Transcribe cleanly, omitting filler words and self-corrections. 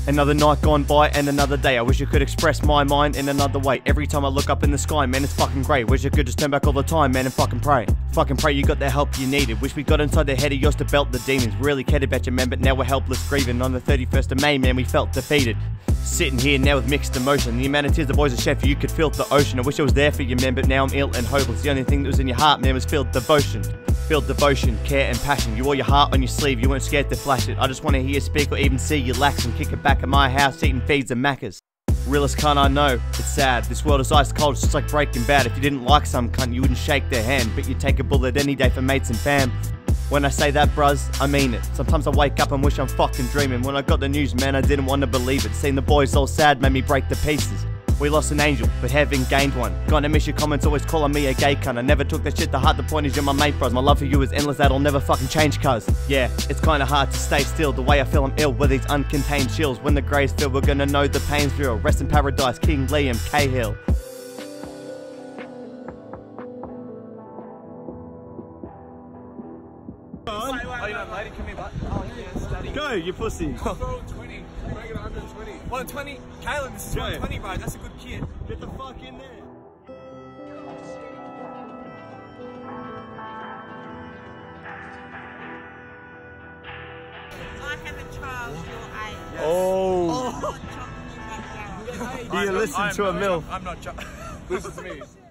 Another night gone by and another day. I wish I could express my mind in another way. Every time I look up in the sky, man, it's fucking great. Wish I could just turn back all the time, man, and fucking pray. Fucking pray you got the help you needed. Wish we got inside the head of yours to belt the demons. Really cared about you, man, but now we're helpless grieving. On the 31st of May, man, we felt defeated. Sitting here now with mixed emotion. The amount of tears the boys are shed for you could feel the ocean. I wish I was there for you, man, but now I'm ill and hopeless. The only thing that was in your heart, man, was filled devotion. Filled devotion, care and passion. You wore your heart on your sleeve, you weren't scared to flash it. I just want to hear you speak or even see you lax and kick it back at my house, eating feeds and macas. Realest cunt I know, it's sad. This world is ice cold, it's just like Breaking Bad. If you didn't like some cunt, you wouldn't shake their hand, but you'd take a bullet any day for mates and fam. When I say that, bruz, I mean it. Sometimes I wake up and wish I'm fucking dreaming. When I got the news, man, I didn't want to believe it. Seeing the boys all sad made me break to pieces. We lost an angel, but heaven gained one. Gonna miss your comments, always calling me a gay cunt. I never took that shit to heart, the point is you're my mate, bros. My love for you is endless, that'll never fucking change, cuz. Yeah, it's kinda hard to stay still. The way I feel I'm ill with these uncontained chills. When the graves fill, we're gonna know the pain's real. Rest in paradise, King Liam Cahill. Oh, you're not lady, come here, bud. Oh, yeah, study. Go, you pussy. Go 20. Make it 120. 120? Caleb, this is 120, bro. That's a good kid. Get the fuck in there. I have a child your age. Yes. Oh. I'm not talking about that. You listen to a mill. I'm not. This is me.